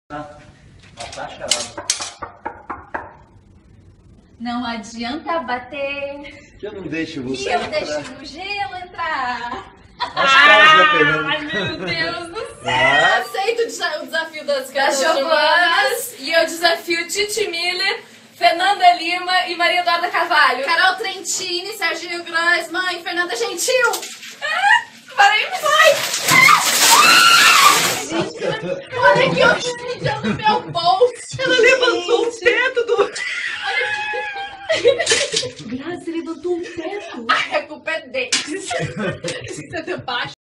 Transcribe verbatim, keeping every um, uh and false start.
Tá, tá charada. Não adianta bater. Que eu não deixo você E eu entrar. deixo o gelo entrar. As caras da Fernanda. Ai, meu Deus do céu. Ah, Aceito o desa- o desafio das Das das Giovanas e eu desafio Titi Miller, Fernanda Lima e Maria Eduarda Carvalho. Carol Trentini, Serginho Grossman e Fernanda Gentil. Parei, vai! Olha que horrível no meu bolso. Ela levantou o teto do... Grazi levantou um teto. A culpa é deles. Isso é de baixo.